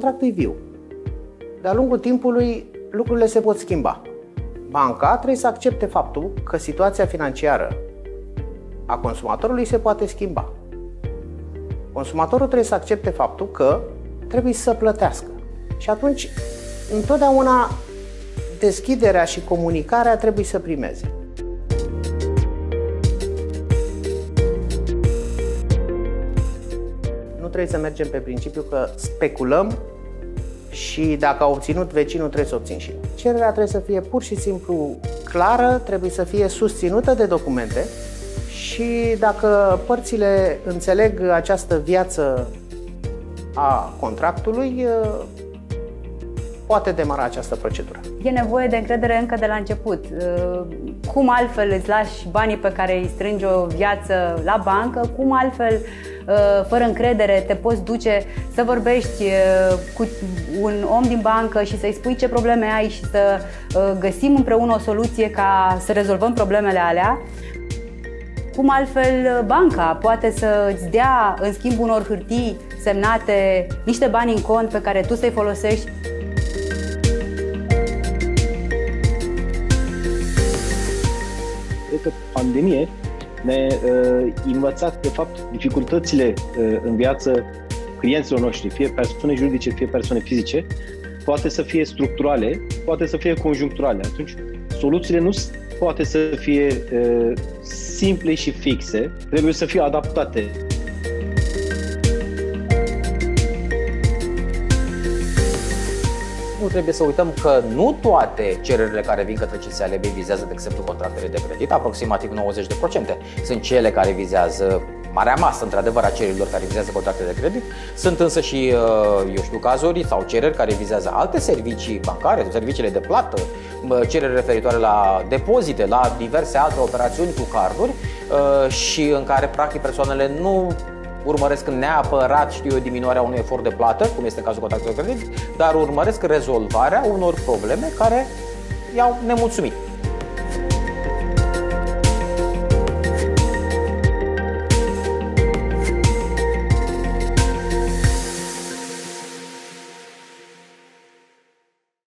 contractul e viu. De-a lungul timpului, lucrurile se pot schimba. Banca trebuie să accepte faptul că situația financiară a consumatorului se poate schimba. Consumatorul trebuie să accepte faptul că trebuie să plătească. Și atunci, întotdeauna, deschiderea și comunicarea trebuie să primeze. Nu trebuie să mergem pe principiu că speculăm și dacă a obținut vecinul, trebuie să obțin și eu. Cererea trebuie să fie pur și simplu clară, trebuie să fie susținută de documente și dacă părțile înțeleg această viață a contractului, poate demara această procedură. E nevoie de încredere încă de la început. Cum altfel îți lași banii pe care îi strângi o viață la bancă, cum altfel, fără încredere, te poți duce să vorbești cu un om din bancă și să-i spui ce probleme ai și să găsim împreună o soluție ca să rezolvăm problemele alea. Cum altfel banca poate să îți dea, în schimb unor hârtii semnate, niște bani în cont pe care tu să-i folosești. Cred că pandemie ne-a învățat, de fapt, dificultățile în viață clienților noștri, fie persoane juridice, fie persoane fizice, poate să fie structurale, poate să fie conjuncturale. Atunci, soluțiile nu poate să fie simple și fixe, trebuie să fie adaptate. Nu trebuie să uităm că nu toate cererile care vin către CSALB vizează, de exemplu, contractele de credit, aproximativ 90%. Sunt cele care vizează marea masă, într-adevăr, a cererilor care vizează contractele de credit. Sunt însă și, eu știu, cazuri sau cereri care vizează alte servicii bancare, serviciile de plată, cereri referitoare la depozite, la diverse alte operațiuni cu carduri și în care, practic, persoanele nu urmăresc neapărat, diminuarea unui efort de plată, cum este cazul contractului de credit, dar urmăresc rezolvarea unor probleme care i-au nemulțumit.